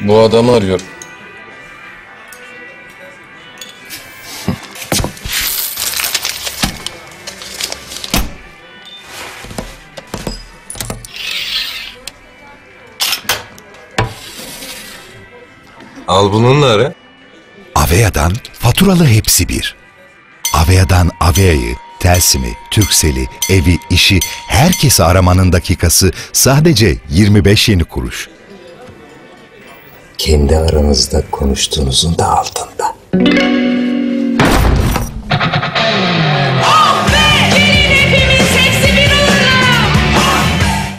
Bu adamı arıyor. Al bununla ara. Avea'dan faturalı hepsi bir. Avea'dan Avea'yı, Telsim'i, Turkcell'i, evi, işi, herkesi aramanın dakikası sadece 25 yeni kuruş. Kendi aranızda konuştuğunuzun da altında.